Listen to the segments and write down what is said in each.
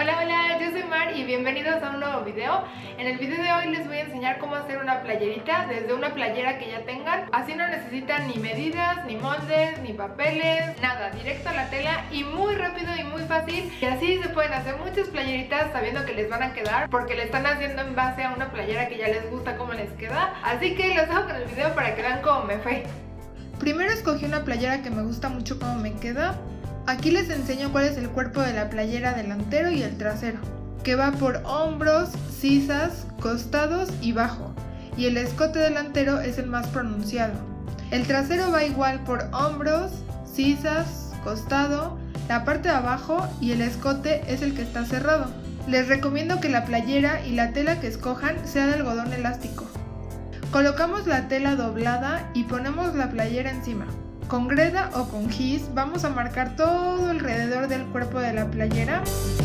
Hola, hola, yo soy Mar y bienvenidos a un nuevo video. En el video de hoy les voy a enseñar cómo hacer una playerita desde una playera que ya tengan. Así no necesitan ni medidas, ni moldes, ni papeles, nada, directo a la tela y muy rápido y muy fácil. Y así se pueden hacer muchas playeritas sabiendo que les van a quedar porque le están haciendo en base a una playera que ya les gusta cómo les queda. Así que los dejo con el video para que vean cómo me fue. Primero escogí una playera que me gusta mucho cómo me queda. Aquí les enseño cuál es el cuerpo de la playera delantero y el trasero, que va por hombros, sisas, costados y bajo, y el escote delantero es el más pronunciado. El trasero va igual por hombros, sisas, costado, la parte de abajo y el escote es el que está cerrado. Les recomiendo que la playera y la tela que escojan sea de algodón elástico. Colocamos la tela doblada y ponemos la playera encima. Con greda o con gis vamos a marcar todo alrededor del cuerpo de la playera.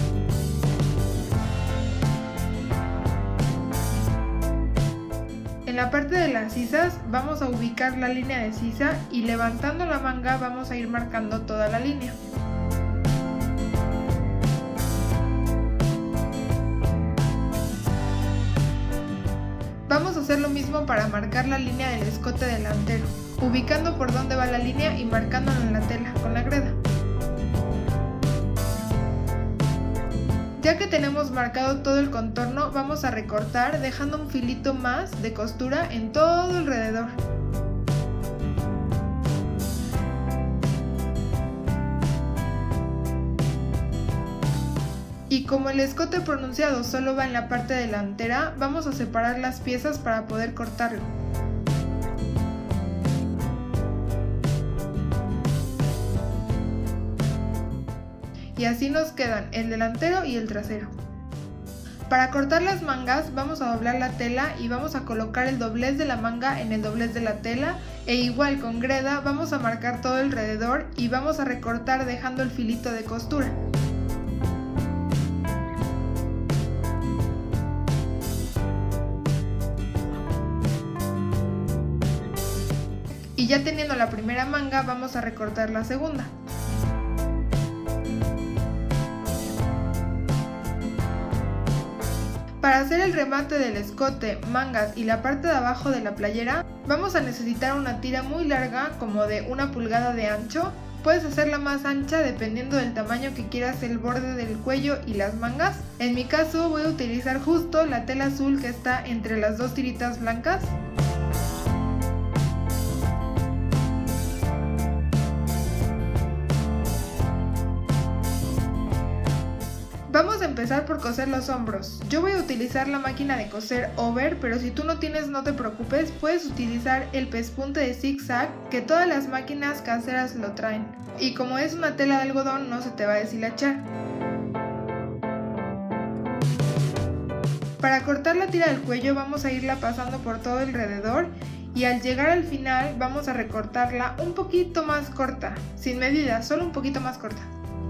En la parte de las sisas vamos a ubicar la línea de sisa y levantando la manga vamos a ir marcando toda la línea. Vamos a hacer lo mismo para marcar la línea del escote delantero, ubicando por dónde va la línea y marcándola en la tela con la greda. Ya que tenemos marcado todo el contorno, vamos a recortar dejando un filito más de costura en todo alrededor. Y como el escote pronunciado solo va en la parte delantera, vamos a separar las piezas para poder cortarlo. Y así nos quedan el delantero y el trasero. Para cortar las mangas vamos a doblar la tela y vamos a colocar el doblez de la manga en el doblez de la tela e igual con greda vamos a marcar todo alrededor y vamos a recortar dejando el filito de costura. Y ya teniendo la primera manga vamos a recortar la segunda. Para hacer el remate del escote, mangas y la parte de abajo de la playera, vamos a necesitar una tira muy larga como de 1 pulgada de ancho. Puedes hacerla más ancha dependiendo del tamaño que quieras el borde del cuello y las mangas. En mi caso voy a utilizar justo la tela azul que está entre las dos tiritas blancas. Vamos a empezar por coser los hombros. Yo voy a utilizar la máquina de coser Over, pero si tú no tienes no te preocupes, puedes utilizar el pespunte de zigzag que todas las máquinas caseras lo traen. Y como es una tela de algodón no se te va a deshilachar. Para cortar la tira del cuello vamos a irla pasando por todo alrededor y al llegar al final vamos a recortarla un poquito más corta, sin medida, solo un poquito más corta.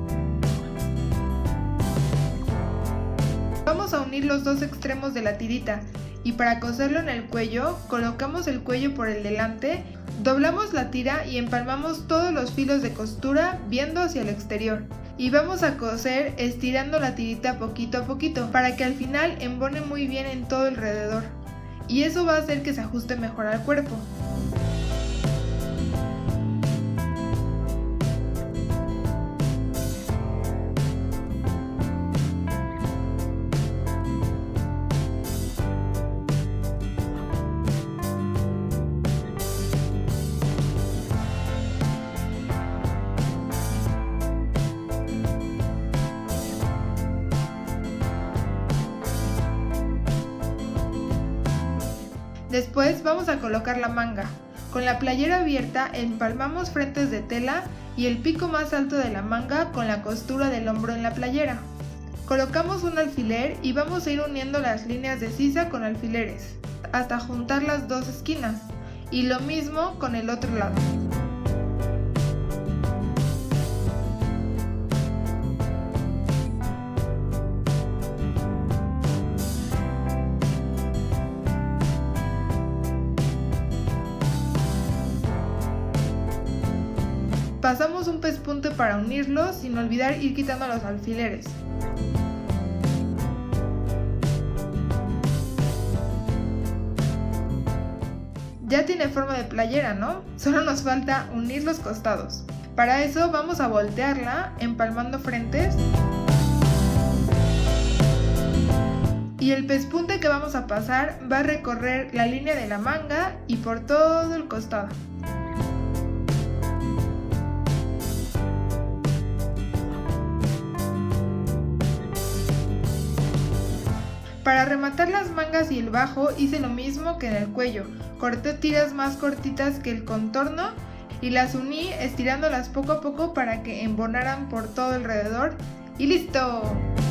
Vamos a unir los dos extremos de la tirita y para coserlo en el cuello, colocamos el cuello por el delante, doblamos la tira y empalmamos todos los filos de costura viendo hacia el exterior. Y vamos a coser estirando la tirita poquito a poquito para que al final embone muy bien en todo alrededor. Y eso va a hacer que se ajuste mejor al cuerpo. Después vamos a colocar la manga. Con la playera abierta empalmamos frentes de tela y el pico más alto de la manga con la costura del hombro en la playera. Colocamos un alfiler y vamos a ir uniendo las líneas de sisa con alfileres hasta juntar las dos esquinas y lo mismo con el otro lado. Pasamos un pespunte para unirlos sin olvidar ir quitando los alfileres. Ya tiene forma de playera, ¿no? Solo nos falta unir los costados. Para eso vamos a voltearla empalmando frentes. Y el pespunte que vamos a pasar va a recorrer la línea de la manga y por todo el costado. Para rematar las mangas y el bajo hice lo mismo que en el cuello. Corté tiras más cortitas que el contorno y las uní estirándolas poco a poco para que embonaran por todo alrededor. ¡Y listo!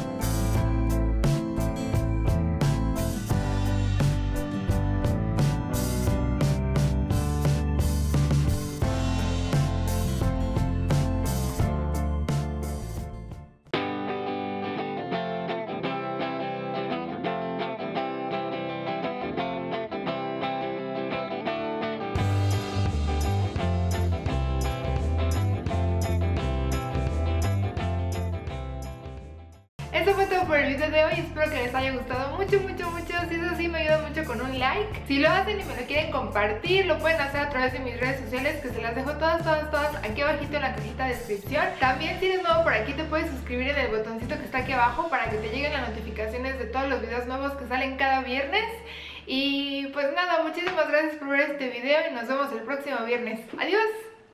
Eso fue todo por el video de hoy, espero que les haya gustado mucho. Si es así, me ayuda mucho con un like. Si lo hacen y me lo quieren compartir, lo pueden hacer a través de mis redes sociales, que se las dejo todas aquí abajito en la cajita de descripción. También si eres nuevo por aquí, te puedes suscribir en el botoncito que está aquí abajo para que te lleguen las notificaciones de todos los videos nuevos que salen cada viernes. Y pues nada, muchísimas gracias por ver este video y nos vemos el próximo viernes. ¡Adiós!